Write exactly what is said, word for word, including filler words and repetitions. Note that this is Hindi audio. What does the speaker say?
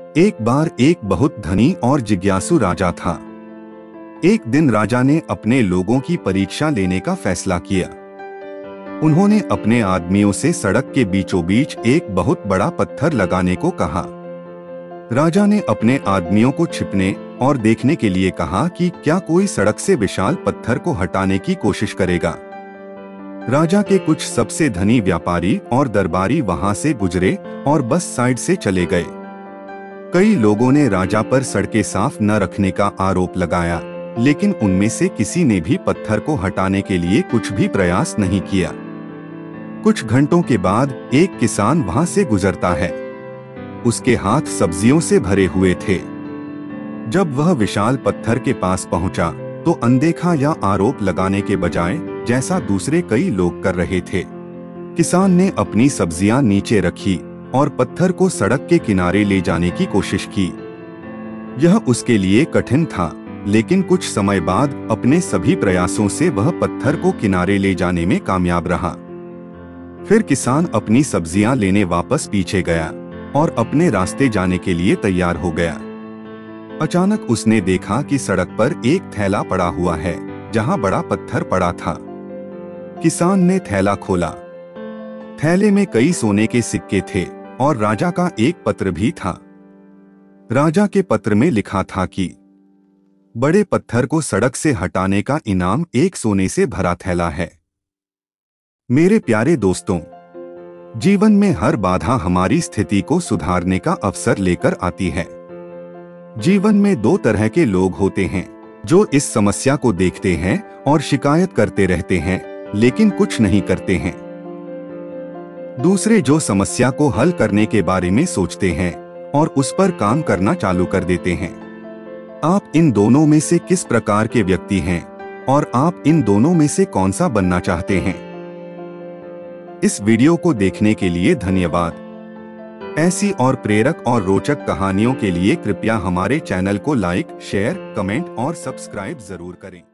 एक बार एक बहुत धनी और जिज्ञासु राजा था। एक दिन राजा ने अपने लोगों की परीक्षा लेने का फैसला किया। उन्होंने अपने आदमियों से सड़क के बीचों बीच एक बहुत बड़ा पत्थर लगाने को कहा। राजा ने अपने आदमियों को छिपने और देखने के लिए कहा कि क्या कोई सड़क से विशाल पत्थर को हटाने की कोशिश करेगा। राजा के कुछ सबसे धनी व्यापारी और दरबारी वहां से गुजरे और बस साइड से चले गए। कई लोगों ने राजा पर सड़कें साफ न रखने का आरोप लगाया, लेकिन उनमें से किसी ने भी पत्थर को हटाने के लिए कुछ भी प्रयास नहीं किया। कुछ घंटों के बाद एक किसान वहां से गुजरता है। उसके हाथ सब्जियों से भरे हुए थे। जब वह विशाल पत्थर के पास पहुंचा तो अनदेखा या आरोप लगाने के बजाय, जैसा दूसरे कई लोग कर रहे थे, किसान ने अपनी सब्जियां नीचे रखी और पत्थर को सड़क के किनारे ले जाने की कोशिश की। यह उसके लिए कठिन था, लेकिन कुछ समय बाद अपने सभी प्रयासों से वह पत्थर को किनारे ले जाने में कामयाब रहा। फिर किसान अपनी सब्जियां लेने वापस पीछे गया और अपने रास्ते जाने के लिए तैयार हो गया। अचानक उसने देखा कि सड़क पर एक थैला पड़ा हुआ है, जहां बड़ा पत्थर पड़ा था। किसान ने थैला खोला। थैले में कई सोने के सिक्के थे और राजा का एक पत्र भी था। राजा के पत्र में लिखा था कि बड़े पत्थर को सड़क से हटाने का इनाम एक सोने से भरा थैला है। मेरे प्यारे दोस्तों, जीवन में हर बाधा हमारी स्थिति को सुधारने का अवसर लेकर आती है। जीवन में दो तरह के लोग होते हैं, जो इस समस्या को देखते हैं और शिकायत करते रहते हैं, लेकिन कुछ नहीं करते हैं। दूसरे जो समस्या को हल करने के बारे में सोचते हैं और उस पर काम करना चालू कर देते हैं। आप इन दोनों में से किस प्रकार के व्यक्ति हैं और आप इन दोनों में से कौन सा बनना चाहते हैं? इस वीडियो को देखने के लिए धन्यवाद। ऐसी और प्रेरक और रोचक कहानियों के लिए कृपया हमारे चैनल को लाइक, शेयर, कमेंट और सब्सक्राइब जरूर करें।